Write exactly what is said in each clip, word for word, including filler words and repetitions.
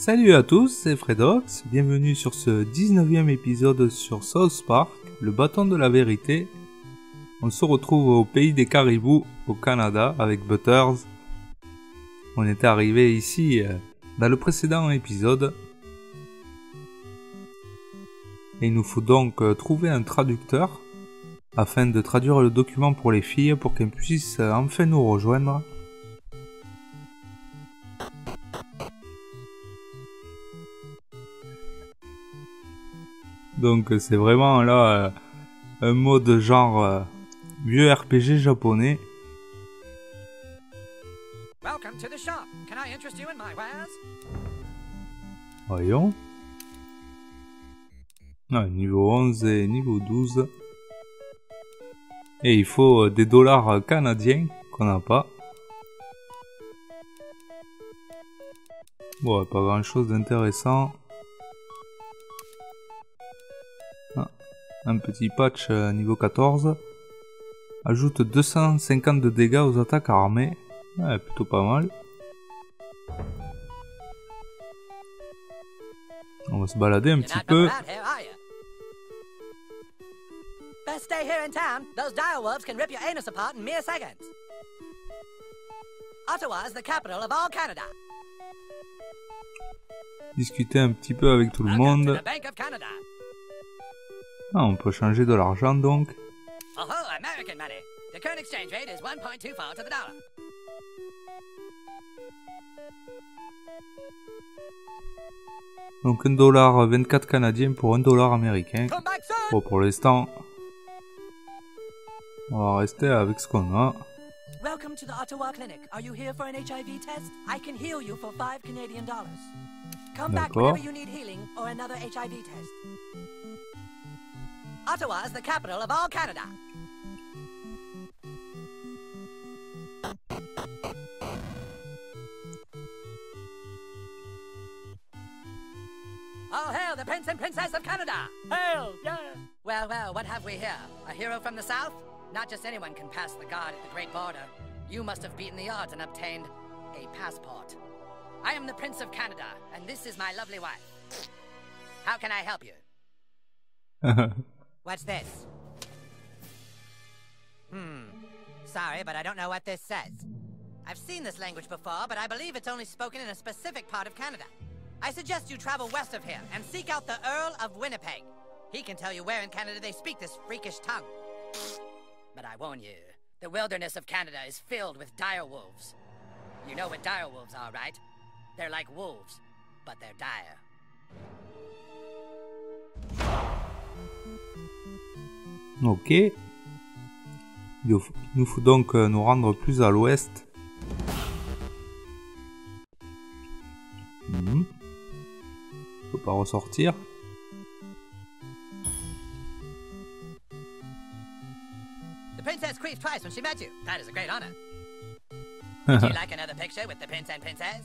Salut à tous, c'est Fredox, bienvenue sur ce dix-neuvième épisode sur South Park, le bâton de la vérité. On se retrouve au pays des caribous, au Canada, avec Butters. On était arrivé ici euh, dans le précédent épisode. Et il nous faut donc euh, trouver un traducteur, afin de traduire le document pour les filles, pour qu'elles puissent euh, enfin nous rejoindre. Donc c'est vraiment là euh, un mode genre euh, vieux R P G japonais. Welcome to the shop. Can I interest you in my wares? Voyons. Ah, niveau onze et niveau douze. Et il faut euh, des dollars canadiens qu'on n'a pas. Bon, pas grand chose d'intéressant. Un petit patch euh, niveau quatorze. Ajoute deux cent cinquante de dégâts aux attaques armées. Ouais, plutôt pas mal. On va se balader un petit peu. Best stay here in town. Those direwolves can rip your anus apart in mere seconds. Ottawa is the capital of all Canada. Discuter un petit peu avec tout le monde. Ah, on peut changer de l'argent donc. Oh, American money. The current exchange rate is one point two four to the dollar. Donc un dollar vingt-quatre canadien pour un dollar américain. Bon, pour l'instant, on va rester avec ce qu'on a. Welcome to the Ottawa Clinic. Are you here for an H I V test? I can heal you for five Canadian dollars. Come back whenever you need healing or another H I V test. Ottawa is the capital of all Canada. All hail the Prince and Princess of Canada! Hail, yeah! Well, well, what have we here? A hero from the South? Not just anyone can pass the guard at the Great Border. You must have beaten the odds and obtained a passport. I am the Prince of Canada, and this is my lovely wife. How can I help you? What's this? Hmm. Sorry, but I don't know what this says. I've seen this language before, but I believe it's only spoken in a specific part of Canada. I suggest you travel west of here and seek out the Earl of Winnipeg. He can tell you where in Canada they speak this freakish tongue. But I warn you, the wilderness of Canada is filled with dire wolves. You know what dire wolves are, right? They're like wolves, but they're dire. Ok. Il nous faut donc nous rendre plus à l'ouest. Mmh. On peut pas ressortir. The princess queefed twice when she met you. That is a great honor. Would you like another picture with the prince and princess?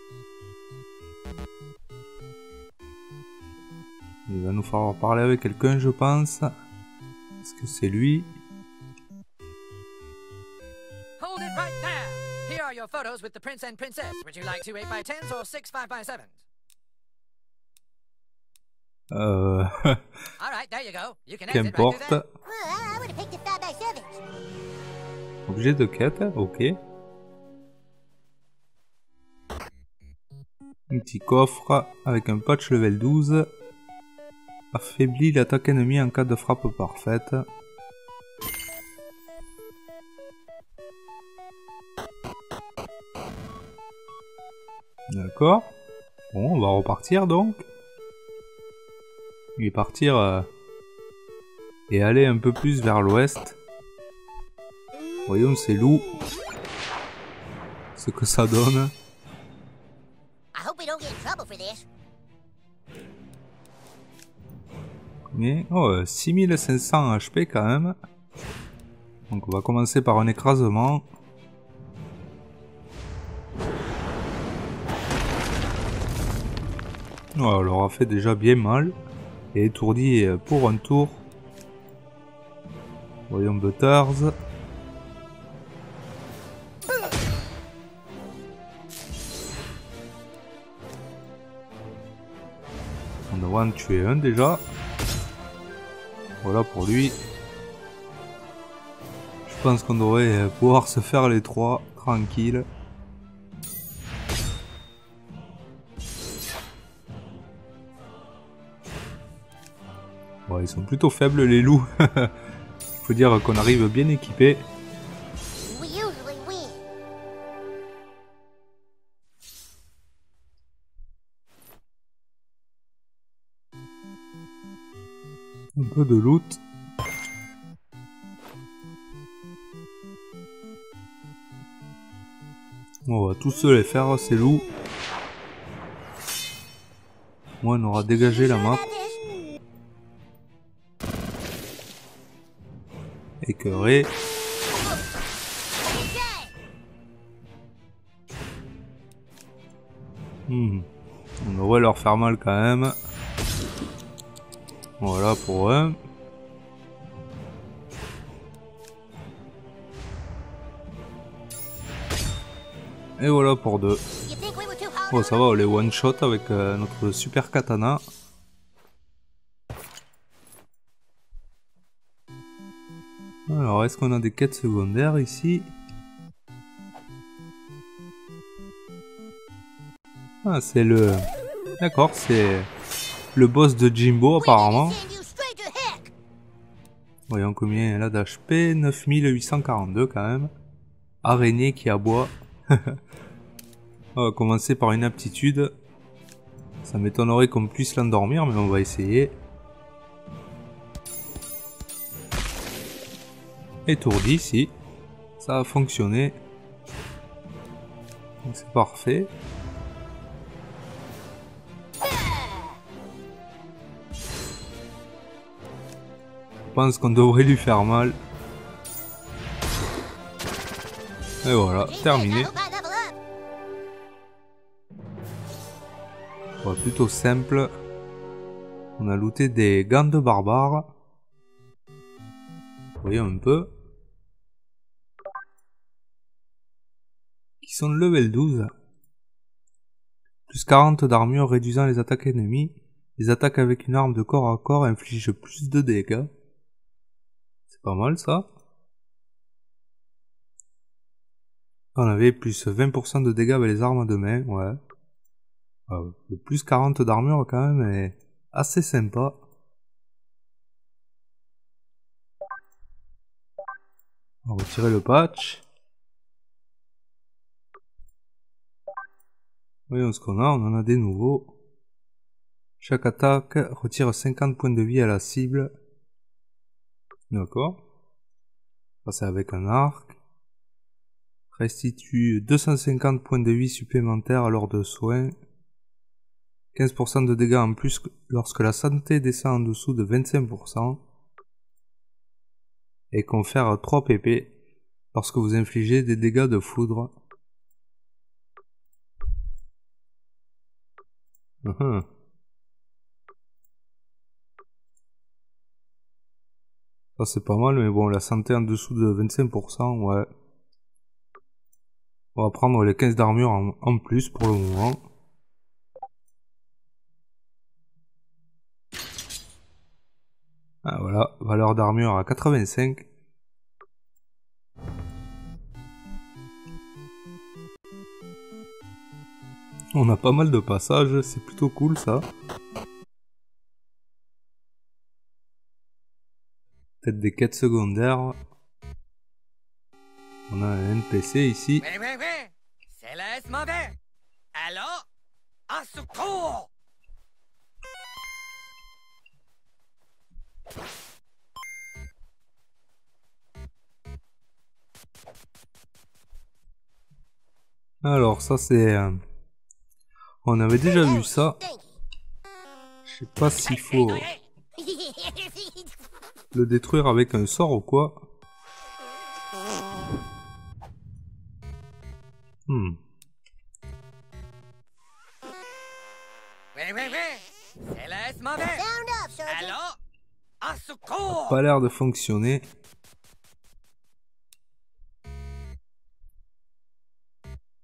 Il va nous falloir parler avec quelqu'un, je pense. Est-ce que c'est lui? Hold it right there. Here are your photos with the prince and princess. Would you like two eight by tens or six five by sevens? Euh... All right, there you go. You can exit right through that. I would have picked the five by sevens. Objet de quête, ok. Un petit coffre avec un patch level douze. Affaiblit l'attaque ennemie en cas de frappe parfaite. D'accord. Bon, on va repartir donc. Et partir euh, et aller un peu plus vers l'ouest. Voyons ces loups. Ce que ça donne. I hope we don't get in trouble for this. Mais, oh, six mille cinq cents H P quand même. Donc on va commencer par un écrasement. Oh, on leur a fait déjà bien mal. Et étourdi pour un tour. Voyons Butters. va en tuer un déjà. Voilà pour lui. Je pense qu'on devrait pouvoir se faire les trois tranquille. Bon, ils sont plutôt faibles les loups. Faut dire qu'on arrive bien équipé. We usually win. Un peu de loot. On va tous se les faire, ces loups. Moi, on aura dégagé la map. Écœuré. Hmm. On devrait leur faire mal quand même. Voilà pour eux. Et voilà pour deux. Oh, ça va, on les one shot avec euh, notre super katana. Alors, est-ce qu'on a des quêtes secondaires ici? Ah, c'est le... D'accord, c'est le boss de Jimbo apparemment. Voyons combien il a d'H P. neuf mille huit cent quarante-deux quand même. Araignée qui aboie. On va commencer par une aptitude. Ça m'étonnerait qu'on puisse l'endormir, mais on va essayer. Étourdi, si. Ça a fonctionné. C'est parfait. Je pense qu'on devrait lui faire mal. Et voilà, terminé. Bon, plutôt simple. On a looté des gants de barbares. Voyons un peu. Qui sont de level douze. Plus quarante d'armure réduisant les attaques ennemies. Les attaques avec une arme de corps à corps infligent plus de dégâts. C'est pas mal ça. On avait plus vingt pour cent de dégâts avec les armes de main, ouais. Euh, le plus quarante d'armure quand même est assez sympa. On va retirer le patch. Voyons ce qu'on a, on en a des nouveaux. Chaque attaque retire cinquante points de vie à la cible. D'accord. Ça c'est avec un arc. Restitue deux cent cinquante points de vie supplémentaires lors de soins. quinze pour cent de dégâts en plus lorsque la santé descend en dessous de vingt-cinq pour cent. Et confère trois P P lorsque vous infligez des dégâts de foudre. Uhum. Ça c'est pas mal, mais bon, la santé en dessous de vingt-cinq pour cent, ouais. On va prendre les quinze d'armure en, en plus pour le moment. Ah voilà, valeur d'armure à quatre-vingt-cinq. On a pas mal de passages, c'est plutôt cool ça. Peut-être des quêtes secondaires. On a un N P C ici. Oui, oui, oui. C'est le mauvais. Alors, à secours! Alors ça c'est... Euh... On avait déjà vu ça. Je sais pas s'il faut le détruire avec un sort ou quoi. Hmm. Oui, oui, oui. C'est le mauvais. Sound up, Sergeant. Alors, à secours! Pas l'air de fonctionner.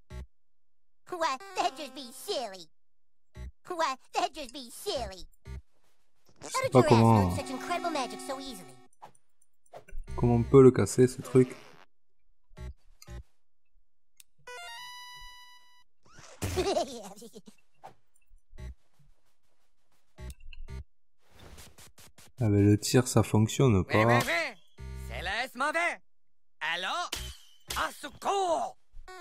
Why, that'd just be silly. Why, that'd just be silly. Je sais pas comment... Comment on peut le casser, ce truc. Ah mais le tir, ça fonctionne pas. Oui, oui, oui. C'est laisse mauvais. Alors, à secours!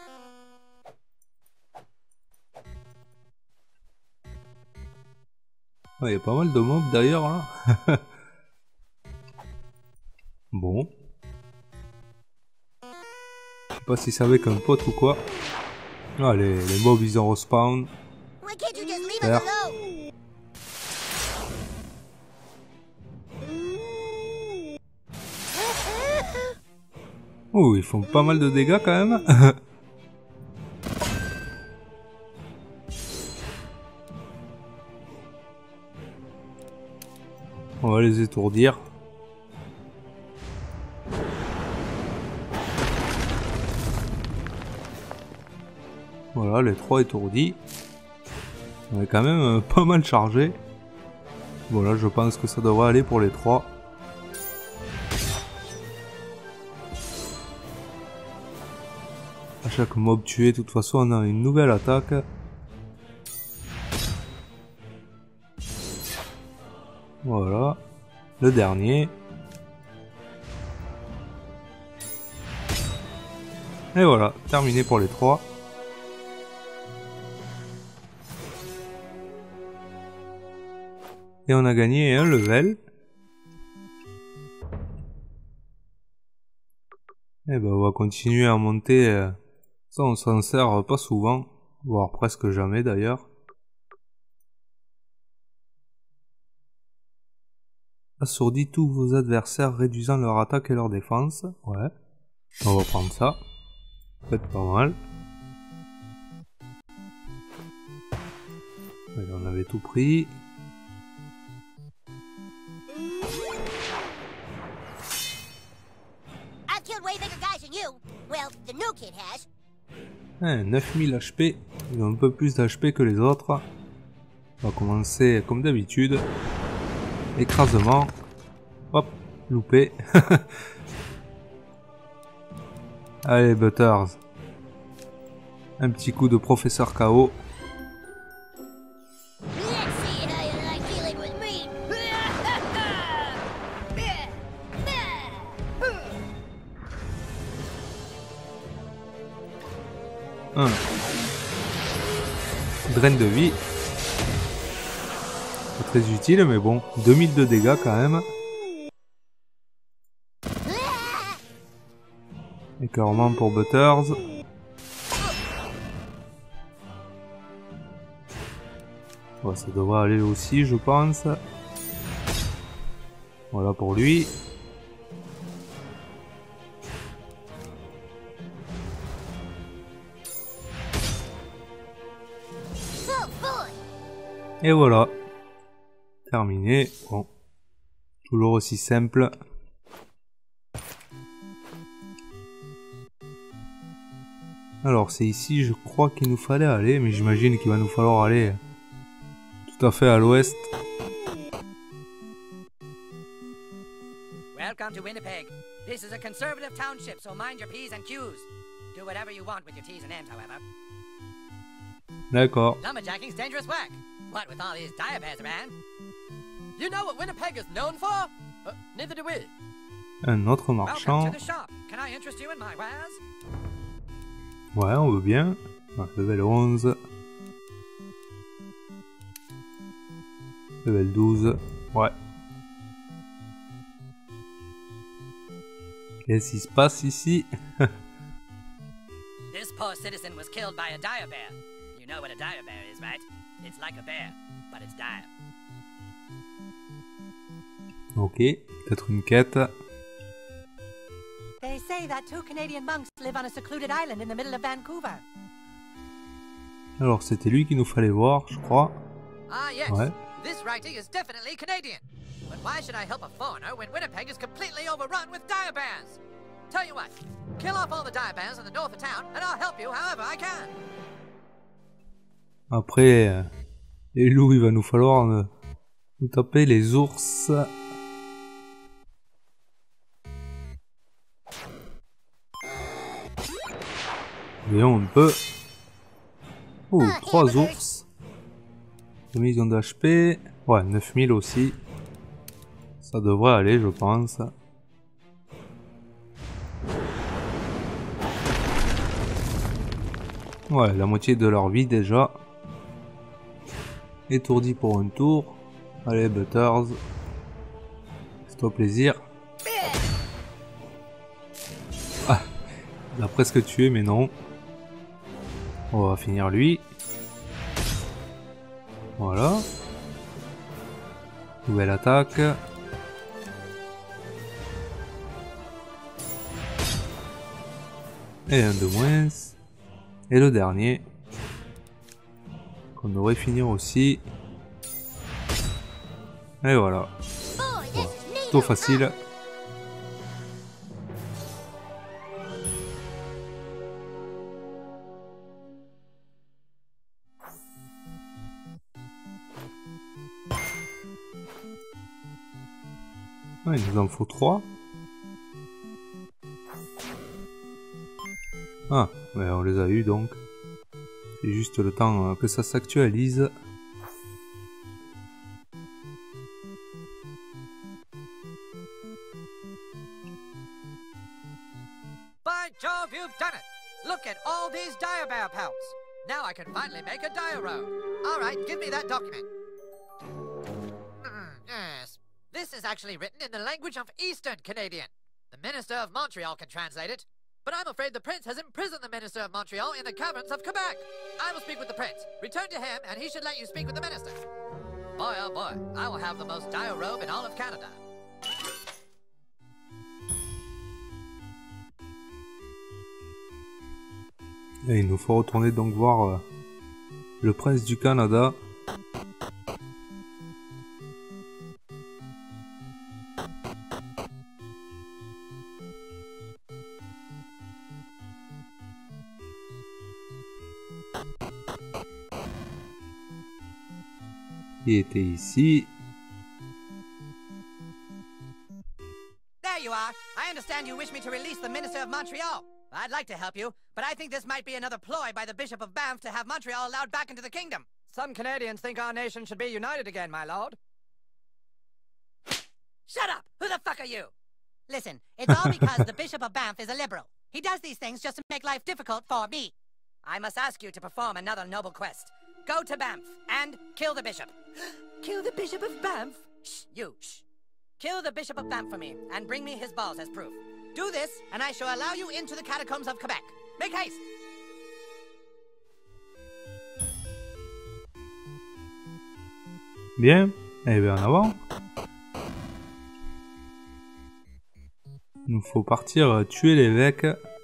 Il ouais, y a pas mal de mobs d'ailleurs là. Bon. Je sais pas si c'est avec un pote ou quoi. Ah, les, les mobs ils ont respawn. Super. Oh, ils font pas mal de dégâts quand même. On va les étourdir. Voilà, les trois étourdis. On est quand même euh, pas mal chargé. Voilà, je pense que ça devrait aller pour les trois. À chaque mob tué, de toute façon, on a une nouvelle attaque. Voilà, le dernier. Et voilà, terminé pour les trois. Et on a gagné un level. Et ben on va continuer à monter. Ça on s'en sert pas souvent, voire presque jamais d'ailleurs. Assourdit tous vos adversaires, réduisant leur attaque et leur défense. Ouais. On va prendre ça. Peut-être pas mal. Allez, on avait tout pris. Eh, neuf mille H P. Ils ont un peu plus d'H P que les autres. On va commencer comme d'habitude. Écrasement. Hop, loupé. Allez, Butters. Un petit coup de professeur K O. Un. Drain de vie. C'est très utile, mais bon, deux mille de dégâts quand même. Écœurement pour Butters. Bon, ça devrait aller aussi, je pense. Voilà pour lui. Et voilà. Terminé. Bon. Toujours aussi simple. Alors c'est ici je crois qu'il nous fallait aller, mais j'imagine qu'il va nous falloir aller tout à fait à l'ouest. Welcome to Winnipeg. This is a conservative township, so mind your P's and Q's. Do whatever you want with your T's and M's, however. D'accord. Lumberjacking's dangerous work. What with all these diabears around? You know what Winnipeg is known for? Uh, neither do we. Un autre marchand. Welcome to the shop. Can I interest you in my wares? Ouais, on veut bien. Ah, level onze. Level douze. Ouais. Qu'est-ce qui se passe ici? This poor citizen was killed by a dire bear. You know what a dire bear is, right? It's like a bear, but it's dire. Ok, peut-être une quête. They say that two Canadian monks live on a secluded island in the middle of Vancouver. Alors c'était lui qu'il nous fallait voir, je crois. Ah yes, ouais. This writing is definitely Canadian. But why should I help a foreigner when Winnipeg is completely overrun with dire bears? Tell you what, kill off all the dire bears in the north of town, and I'll help you however I can. Après, euh, les loups, il va nous falloir euh, Vous tapez les ours. Voyons un peu. Oh, trois ours. deux millions d'H P. Ouais, neuf mille aussi. Ça devrait aller, je pense. Ouais, la moitié de leur vie déjà. Étourdi pour un tour. Allez, Butters. Fais-toi plaisir. Ah, il a presque tué, mais non. On va finir lui. Voilà. Nouvelle attaque. Et un de moins. Et le dernier. Qu'on devrait finir aussi. Et voilà. Voilà. Plutôt facile. Ah, il nous en faut trois. Ah, mais on les a eu donc. C'est juste le temps que ça s'actualise. By Jove, you've done it! Look at all these dire bear pelts. Now I can finally make a dire road. All right, give me that document. Mm, yes. This is actually written in the language of Eastern Canadian. The Minister of Montreal can translate it. But I'm afraid the Prince has imprisoned the Minister of Montreal in the caverns of Quebec. I will speak with the Prince. Return to him, and he should let you speak with the Minister. Boy, oh boy, I will have the most dire robe in all of Canada. Et il nous faut retourner donc voir euh, le Prince du Canada. Qui était ici. There you are. I understand you wish me to release the Minister of Montreal. I'd like to help you, but I think this might be another ploy by the Bishop of Banff to have Montreal allowed back into the kingdom. Some Canadians think our nation should be united again, my lord. Shut up! Who the fuck are you? Listen, it's all because the Bishop of Banff is a liberal. He does these things just to make life difficult for me. I must ask you to perform another noble quest. Go to Banff and kill the bishop. Kill the Bishop of Banff? Shh, you, shh. Kill the Bishop of Banff for me and bring me his balls as proof. Do this, and I shall allow you into the catacombs of Quebec. Make haste! Bien, eh bien en avant. Il nous faut partir tuer l'évêque.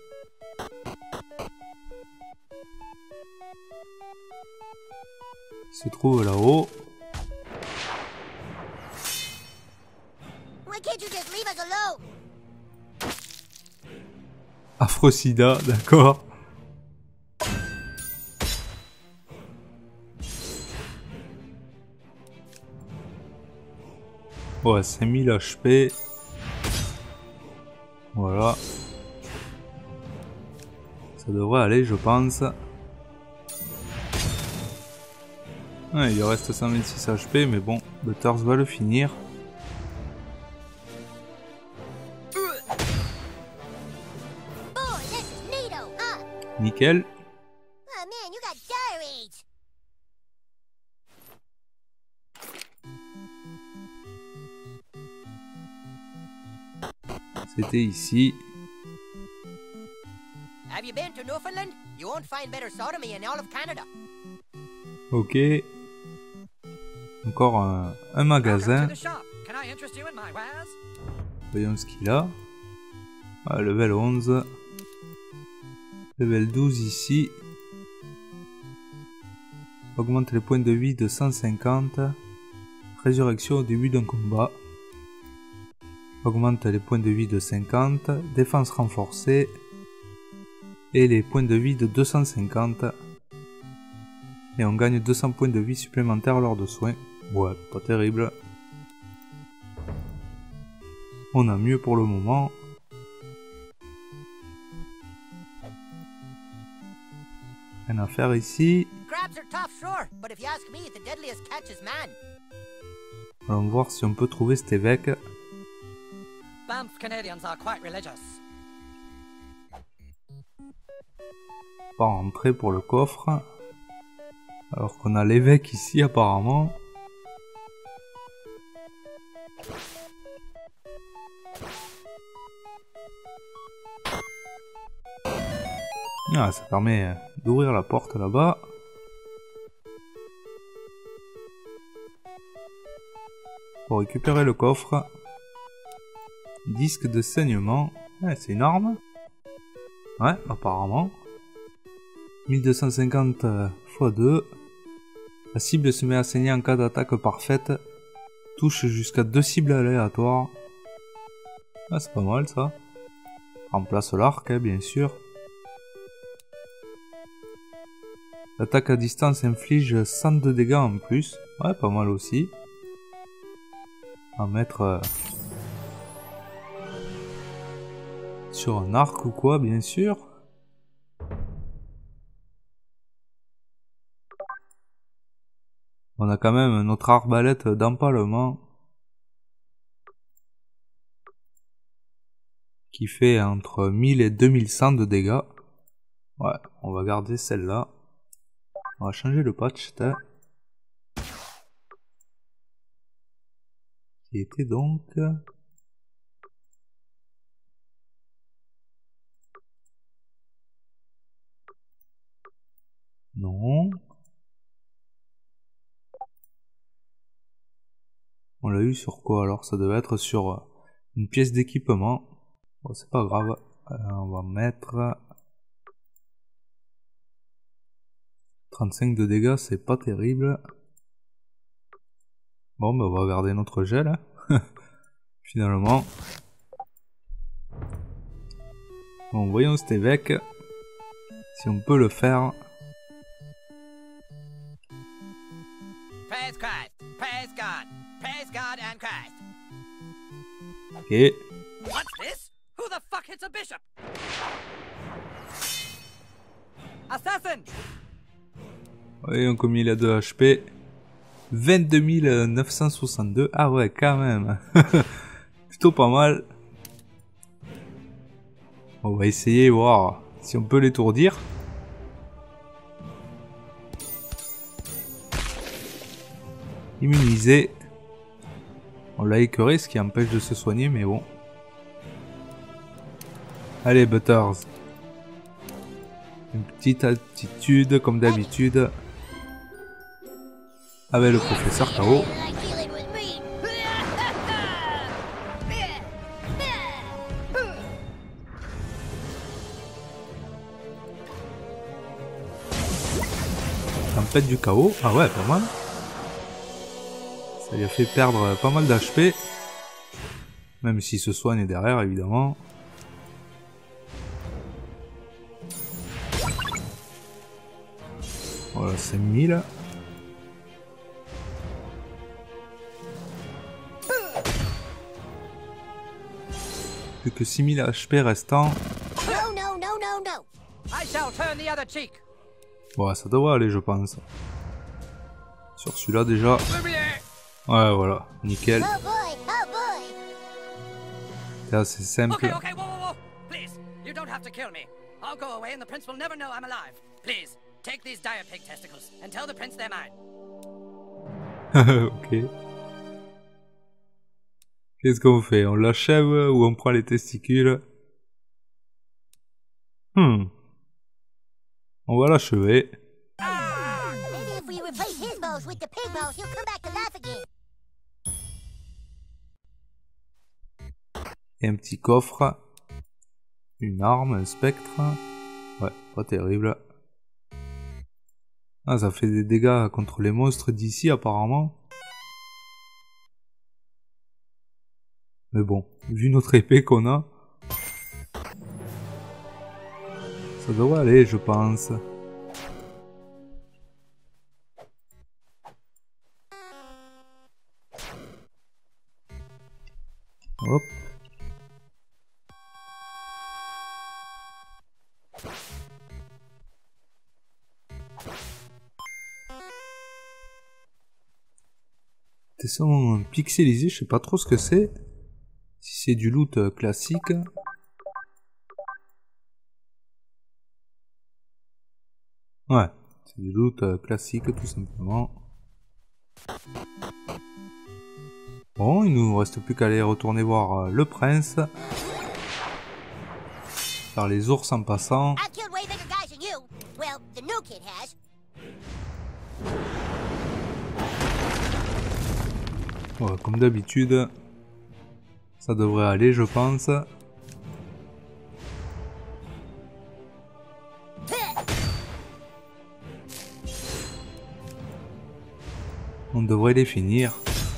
Il se trouve là-haut. Why can't you just leave us alone? Afrosida, d'accord. Ouais, cinq mille H P. Voilà. Ça devrait aller, je pense. Ouais, il reste cent vingt-six H P, mais bon, Butters va le finir. Boy, this is neato, huh? Nickel. Oh man, you got dire age. C'était ici. Have you been to Newfoundland? You won't find better sodomy in all of Canada. Ok. Encore un, un magasin. Voyons ce qu'il a. Ah, level onze. Level douze ici. Augmente les points de vie de cent cinquante. Résurrection au début d'un combat. Augmente les points de vie de cinquante. Défense renforcée. Et les points de vie de deux cent cinquante. Et on gagne deux cents points de vie supplémentaires lors de soins. Ouais, pas terrible. On a mieux pour le moment. Rien à faire ici. Crabs are tough, sure, but if you ask me, the deadliest catch is man. Allons voir si on peut trouver cet évêque. Banff Canadians are quite religious. Pas rentrer pour le coffre. Alors qu'on a l'évêque ici apparemment. Ah, ça permet d'ouvrir la porte là-bas. Pour récupérer le coffre. Disque de saignement. Ouais, c'est une arme. Ouais, apparemment. mille deux cent cinquante fois deux. La cible se met à saigner en cas d'attaque parfaite. Touche jusqu'à deux cibles aléatoires. Ah, c'est pas mal ça. Remplace l'arc, hein, bien sûr. L'attaque à distance inflige cent deux dégâts en plus. Ouais, pas mal aussi. À mettre euh, sur un arc ou quoi, bien sûr. On a quand même notre arbalète d'empalement qui fait entre mille et deux mille cent de dégâts. Ouais, on va garder celle-là. On va changer le patch, qui était donc... Non. On l'a eu sur quoi alors? Ça devait être sur une pièce d'équipement. Bon, c'est pas grave. Euh, on va mettre... trente-cinq de dégâts, c'est pas terrible. Bon, bah on va garder notre gel. Hein. Finalement. Bon, voyons cet évêque. Si on peut le faire. Praise Christ, praise God, praise God and Christ. Ok. What's this? Who the fuck hits a bishop? Assassin! Voyons comme il a de H P. vingt-deux mille neuf cent soixante-deux. Ah ouais, quand même. Plutôt pas mal. On va essayer voir si on peut l'étourdir. Immunisé. On l'a écœuré, ce qui empêche de se soigner, mais bon. Allez, Butters. Une petite attitude, comme d'habitude. Avec le professeur K O. Tempête du chaos. Ah ouais, pas mal. Ça lui a fait perdre pas mal d'H P. Même s'il se soigne derrière, évidemment. Voilà, c'est mille. Plus que six mille H P restants. No, no, no, no, no. I shall turn the other cheek. Bon, ça devrait aller, je pense. Sur celui-là, déjà. Ouais, voilà. Nickel. Oh boy, oh boy. C'est assez simple. Okay, okay, whoa, whoa, whoa. Please, you don't have to kill me. I'll go away and the prince will never know I'm alive. Please, take these dire pig testicles and tell the prince they're mine. Ok. Qu'est-ce qu'on fait? On l'achève ou on prend les testicules? Hmm. On va l'achever. Maybe if we replace his balls with the pig balls, he'll come back to life again. Et un petit coffre. Une arme, un spectre. Ouais, pas terrible. Ah, ça fait des dégâts contre les monstres d'ici apparemment. Mais bon, vu notre épée qu'on a, ça devrait aller, je pense. Hop. c'est seulement pixelisé, je sais pas trop ce que c'est. Si c'est du loot euh, classique. Ouais, c'est du loot euh, classique tout simplement. Bon, il nous reste plus qu'à aller retourner voir euh, le prince. Faire les ours en passant. I've killed way bigger guys than you. Well, the new kid has. Ouais, comme d'habitude. Ça devrait aller, je pense. On devrait les finir.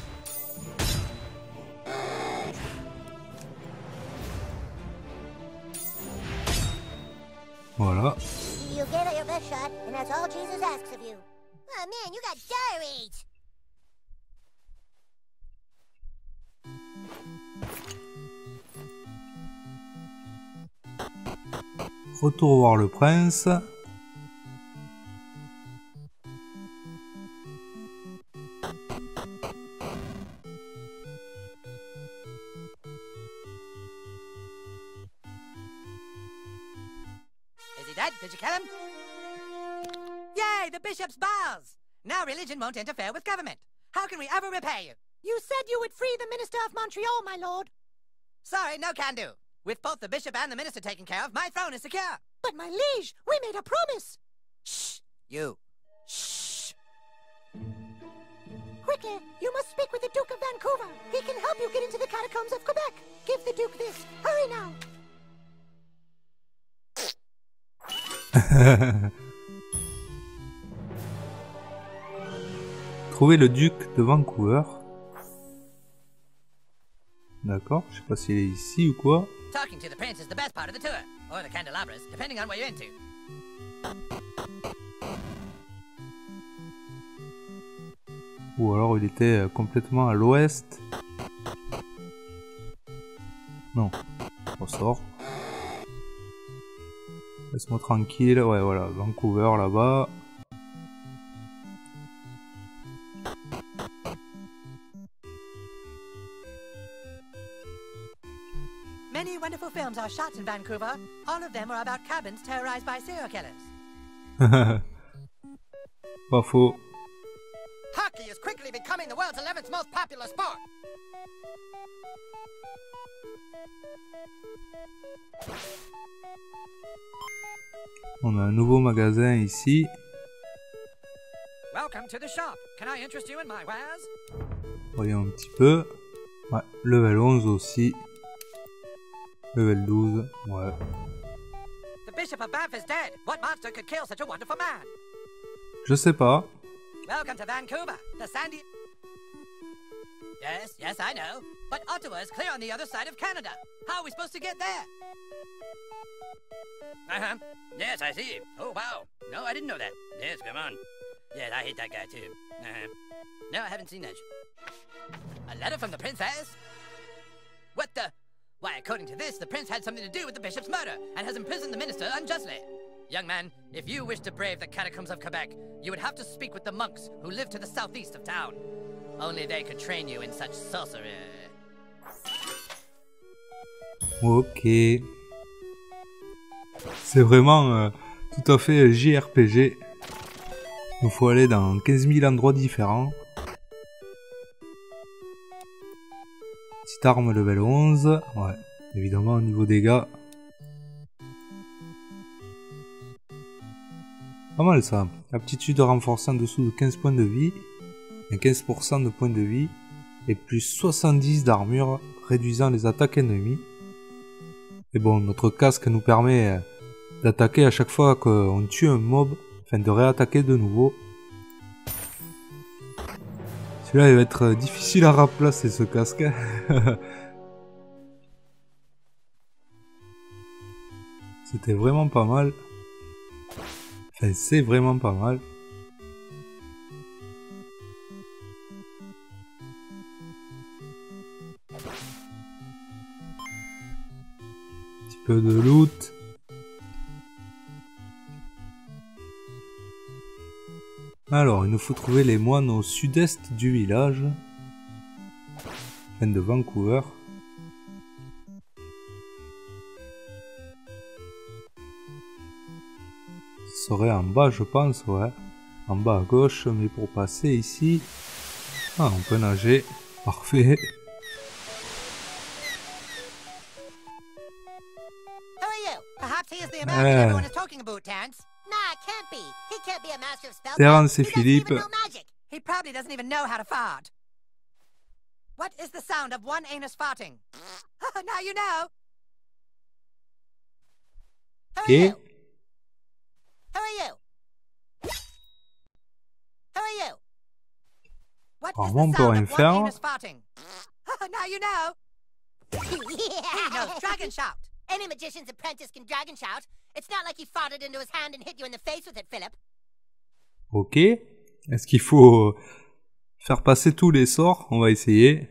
Voilà. You gave it your best shot, and that's all Jesus asks of you. Oh man, you got diaries. Retour voir le prince. Dead? Did you kill him? Yay, the bishop's balls! Now religion won't interfere with government. How can we ever repay you? You said you would free the Minister of Montreal, my lord. Sorry, no can do. With both the bishop and the minister taken care of, my throne is secure. But my liege, we made a promise. Shh, you. Shh. Quickly, you must speak with the Duke of Vancouver. He can help you get into the catacombs of Quebec. Give the Duke this. Hurry now. Trouver le duc de Vancouver. D'accord, je sais pas s'il est ici ou quoi. Talking to the prince is the best part of the tour, or the candelabras, depending on what you're into. Ou alors il était complètement à l'ouest. Non, on sort. Laisse-moi tranquille, ouais voilà, Vancouver là-bas. Many wonderful films are shot in Vancouver. All of them are about cabins terrorized by serial killers. Pas faux. Hockey is quickly becoming the world's eleventh most popular sport. On a un nouveau magasin ici. Welcome to the shop. Can I interest you in my wares? Voyons un petit peu. Ouais, level onze aussi. Level douze, ouais. The Bishop of Banff is dead. What monster could kill such a wonderful man? Je sais pas. Welcome to Vancouver, the sandy... Yes, yes, I know. But Ottawa is clear on the other side of Canada. How are we supposed to get there? Uh-huh. Yes, I see. Oh, wow. No, I didn't know that. Yes, come on. Yes, I hate that guy, too. Uh-huh. No, I haven't seen that. A letter from the princess? What the... Why, according to this, the prince had something to do with the bishop's murder and has imprisoned the minister unjustly. Young man, if you wish to brave the catacombs of Quebec, you would have to speak with the monks who live to the southeast of town. Only they could train you in such sorcery. Ok. C'est vraiment euh, tout à fait J R P G. Il faut aller dans quinze mille endroits différents. Petite arme level onze. Ouais, évidemment au niveau dégâts. Pas mal ça. Aptitude renforcée en dessous de quinze points de vie. Et quinze pour cent de points de vie. Et plus soixante-dix d'armure, réduisant les attaques ennemies. Et bon, notre casque nous permet d'attaquer à chaque fois qu'on tue un mob. Enfin, de réattaquer de nouveau. Celui-là, il va être difficile à remplacer, ce casque. C'était vraiment pas mal. Enfin, c'est vraiment pas mal. Un petit peu de loot. Alors, il nous faut trouver les moines au sud-est du village. Reine de Vancouver. Ce serait en bas, je pense, ouais. En bas à gauche, mais pour passer ici... Ah, on peut nager. Parfait. Who are you? Perhaps he is the American Eh. everyone is talking about, Terrence. Nah, it can't be. He can't be a master of spells. Terrence He et doesn't Philippe. even know magic. He probably doesn't even know how to fart. What is the sound of one anus farting? Now you know. Who are Et you? Who are you? Who are you? What is Apparemment, on the peut sound rien of one faire. anus farting? Now you know. He knows dragon shout. Any magician's apprentice can dragon shout. It's not like he farted into his hand and hit you in the face with it, Philip. ok. Est-ce qu'il faut faire passer tous les sorts? On va essayer.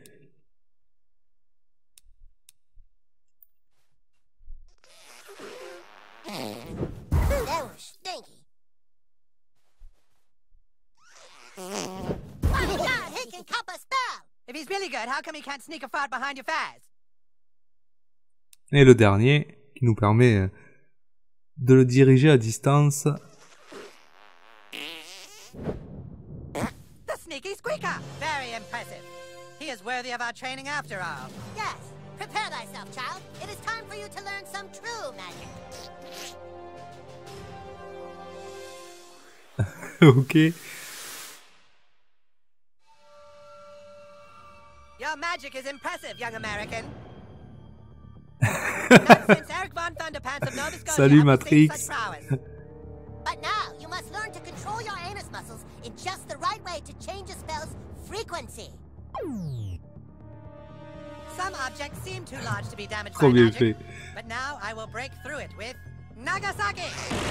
That was stinky. Oh my God, he can cup a spell. If he's really good, how come he can't sneak a fart behind your faz? Et le dernier, qui nous permet euh, de le diriger à distance. The sneaky squeaker. Very impressive. He is worthy of our training after all. Yes, prepare thyself, child. It is time for you to learn some true magic. ok. Your magic is impressive, young American. Not since Eric von Thunderpants of Nova Scotia Salut, have we seen Matrix. such prowess. But now, you must learn to control your anus muscles in just the right way to change a spell's frequency. Some objects seem too large to be damaged Trop by bien magic, fait. but now I will break through it with Nagasaki.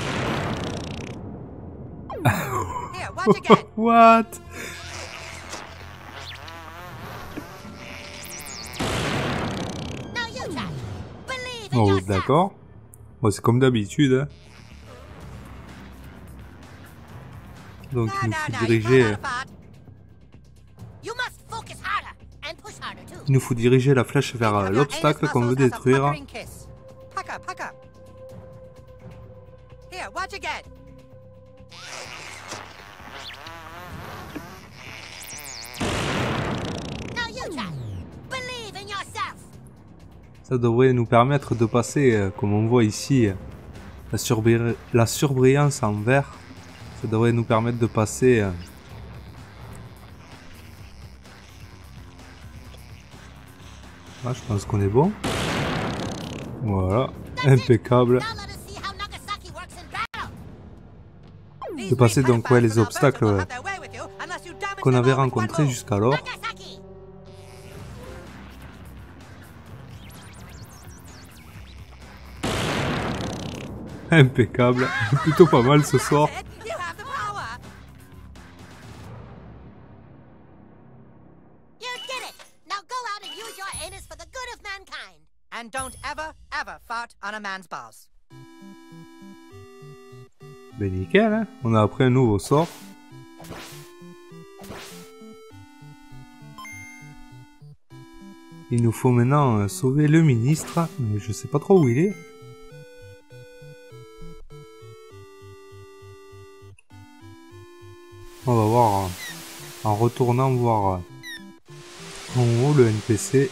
Here, watch again. What? Now you try. Believe in Oh, yourself. d'accord. Bon, c'est comme d'habitude. Hein. Donc, No, il nous no, faut no, you diriger, can't fart. You must focus harder and push harder too. il nous faut diriger la flèche vers euh, Think of your l'obstacle anus qu'on veut muscles as a détruire. puckering kiss. Pucker, pucker. Here, watch again. Now you try. Believe in yourself. Ça devrait nous permettre de passer, euh, comme on voit ici, euh, la, surbri- la surbrillance en vert. Ça devrait nous permettre de passer... euh, Ah, je pense qu'on est bon. Voilà, impeccable. Now let us see how Nagasaki works in battle. These De passer three donc ouais, les pedophiles from obstacles Alberta will euh, have their way with you unless you damage qu'on them avait all with one rencontrés move. jusqu'alors. Nagasaki. Impeccable. Plutôt pas mal ce soir. That's it. You have the power. You did it. Now go out and use your anus for the good of mankind. And don't ever, ever fart on a man's balls. Ben nickel, hein. On a appris un nouveau sort. Il nous faut maintenant euh, sauver le ministre, mais je sais pas trop où il est. On va voir euh, en retournant voir euh, en haut le N P C.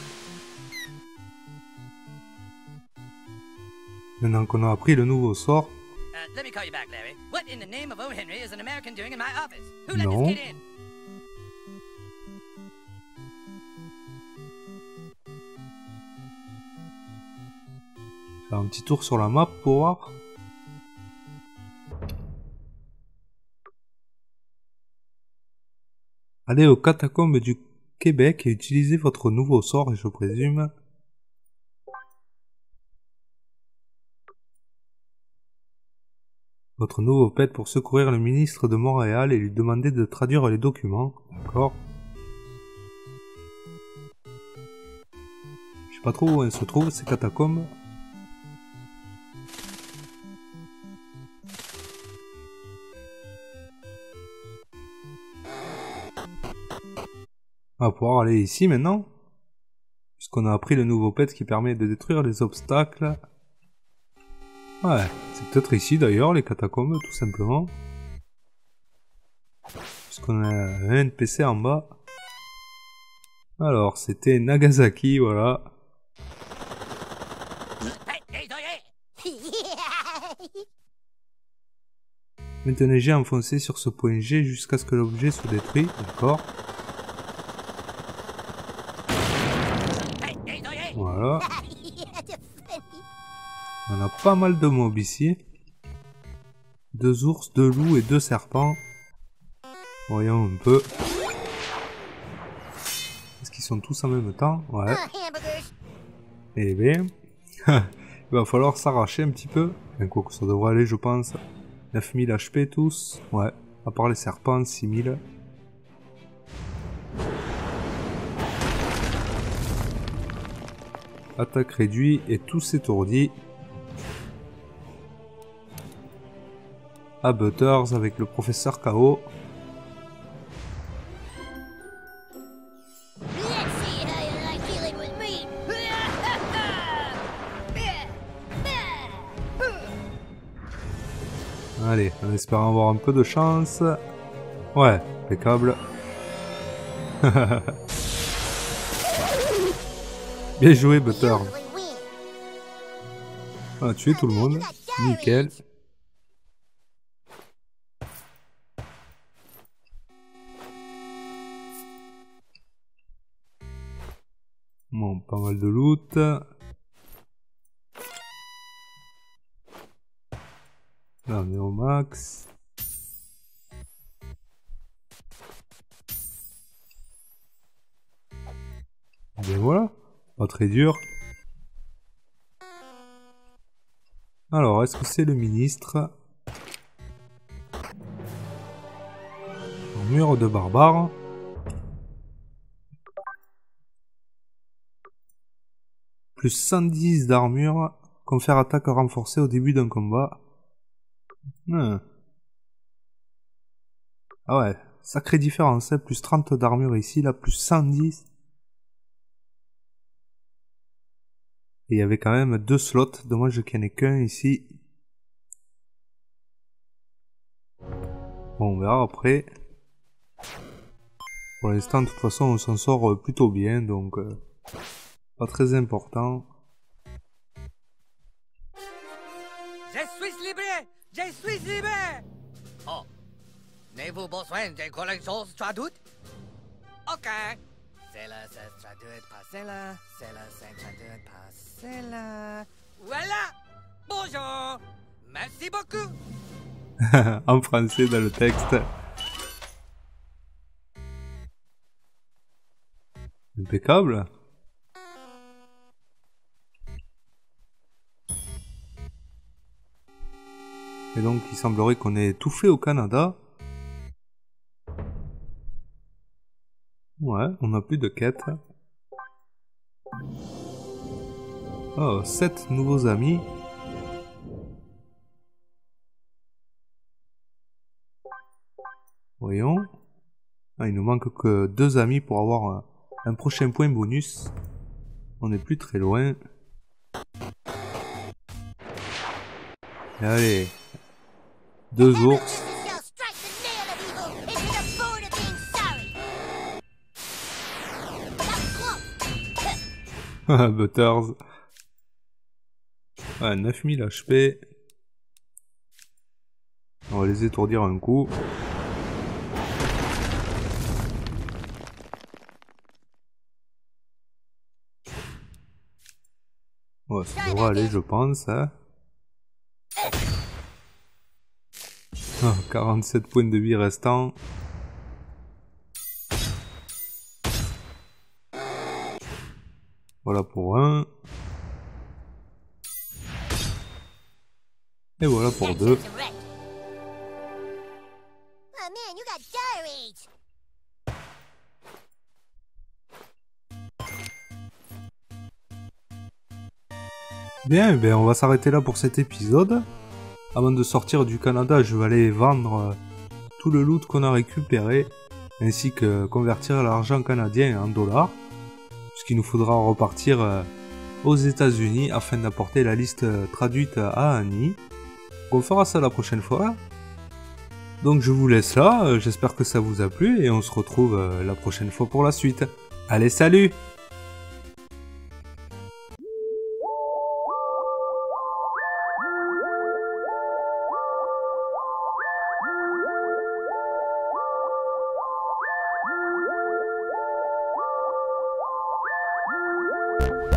Maintenant qu'on a appris le nouveau sort. Uh, let me call you back, Larry. What in the name of O. Henry is an American doing in my office? Who let No. this kid in? Faire un petit tour sur la map pour voir. Allez aux catacombes du Québec et utilisez votre nouveau sort, et je présume. Votre nouveau pet pour secourir le ministre de Montréal et lui demander de traduire les documents. D'accord. Je sais pas trop où elles se trouvent, ces catacombes. On va pouvoir aller ici maintenant. qu'on a appris le nouveau pet qui permet de détruire les obstacles. Ouais, c'est peut-être ici d'ailleurs, les catacombes, tout simplement. Puisqu'on a un N P C en bas. Alors, c'était Nagasaki, voilà. Maintenant j'ai enfoncé sur ce point G jusqu'à ce que l'objet soit détruit, d'accord. Voilà. On a pas mal de mobs ici. Deux ours, deux loups et deux serpents. Voyons un peu. Est-ce qu'ils sont tous en même temps? Ouais. Eh bien, il va falloir s'arracher un petit peu. Un coup que ça devrait aller, je pense. neuf mille H P tous. Ouais. À part les serpents, six mille. Attaque réduite et tous étourdis. À Butters avec le professeur K O. Allez, en espérant avoir un peu de chance. Ouais, impeccable. Bien joué, Butter. On a tué tout le monde. Nickel. Bon, pas mal de loot. Là, on est au max. Et voilà. Pas très dur. Alors, est-ce que c'est le ministre? Mur de barbares. Plus cent dix d'armure. Confère attaque renforcée au début d'un combat. Hmm. Ah ouais, sacrée différence, hein. Plus trente d'armure ici, là, plus cent dix. Et il y avait quand même deux slots, dommage qu'il n'y en ait qu'un ici. Bon, on verra après. Pour l'instant, de toute façon, on s'en sort plutôt bien, donc euh, pas très important. Je suis libre! Je suis libre! Oh, n'avez-vous besoin de quelque chose traduit? Ok. C'est là, c'est traduit par celle-là, c'est là, c'est traduit par celle-là. Voilà! Bonjour! Merci beaucoup! En français dans le texte. Impeccable. Et donc il semblerait qu'on ait tout fait au Canada. Ouais, on n'a plus de quêtes. Oh, sept nouveaux amis. Voyons. Ah, il nous manque que deux amis pour avoir un, un prochain point bonus. On n'est plus très loin. Et allez. Deux ours. Butters. Ouais, neuf mille H P. On va les étourdir un coup. Ouais, ça devrait aller, je pense. Hein. Oh, quarante-sept points de vie restants. Voilà pour un. Et voilà pour deux. Bien, ben on va s'arrêter là pour cet épisode. Avant de sortir du Canada, je vais aller vendre tout le loot qu'on a récupéré, ainsi que convertir l'argent canadien en dollars. puisqu'il nous faudra repartir euh, aux États-Unis afin d'apporter la liste euh, traduite à Annie. On fera ça la prochaine fois. Donc je vous laisse là, euh, j'espère que ça vous a plu et on se retrouve euh, la prochaine fois pour la suite. Allez, salut! Thank you.